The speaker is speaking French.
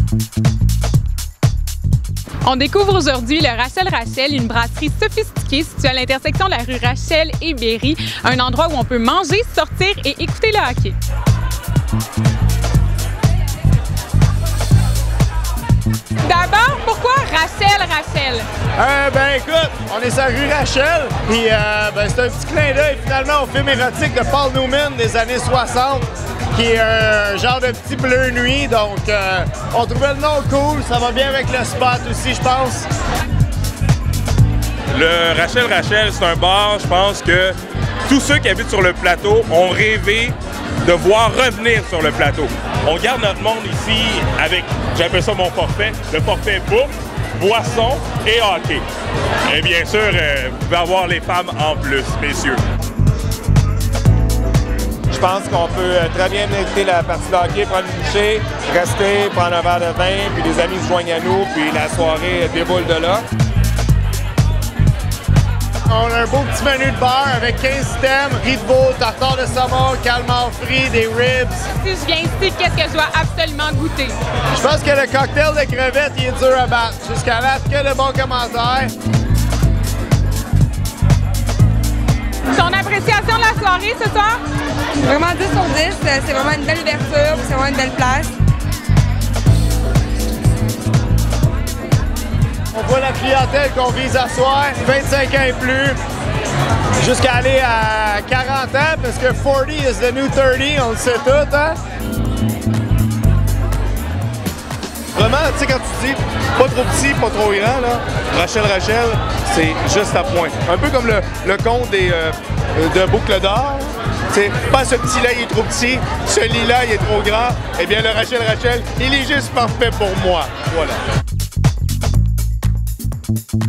On découvre aujourd'hui le Rachel Rachel, une brasserie sophistiquée située à l'intersection de la rue Rachel et Berry, un endroit où on peut manger, sortir et écouter le hockey. D'abord, pourquoi Rachel Rachel? Ben écoute, on est sur la rue Rachel, puis c'est un petit clin d'œil finalement au film érotique de Paul Newman des années 60, qui est un genre de petit bleu nuit, donc on trouvait le nom cool, ça va bien avec le spot aussi, je pense. Le Rachel Rachel, c'est un bar, je pense que tous ceux qui habitent sur le plateau ont rêvé de voir revenir sur le plateau. On garde notre monde ici avec, j'appelle ça mon forfait, le forfait bouffe, boisson et hockey. Et bien sûr, vous pouvez avoir les femmes en plus, messieurs. Je pense qu'on peut très bien écouter la partie de hockey, prendre une bouchée, rester, prendre un verre de vin, puis les amis se joignent à nous, puis la soirée déboule de là. On a un beau petit menu de bar avec 15 thèmes, riz de veau, tartare de saumon, calmar frit, des ribs. Si je viens ici, qu'est-ce que je dois absolument goûter? Je pense que le cocktail de crevettes, il est dur à battre. Jusqu'à là, que de bons commentaires. Ton appréciation de la soirée ce soir? Vraiment 10 sur 10, c'est vraiment une belle ouverture, c'est vraiment une belle place. On voit la clientèle qu'on vise à soir, 25 ans et plus, jusqu'à aller à 40 ans, parce que 40 is the new 30, on le sait tout, hein? Vraiment, tu sais, quand tu dis pas trop petit, pas trop grand, là, Rachel Rachel, c'est juste à point. Un peu comme le conte de Boucle d'Or. Tu sais, pas ce petit-là, il est trop petit, ce lit-là, il est trop grand. Eh bien, le Rachel Rachel, il est juste parfait pour moi. Voilà.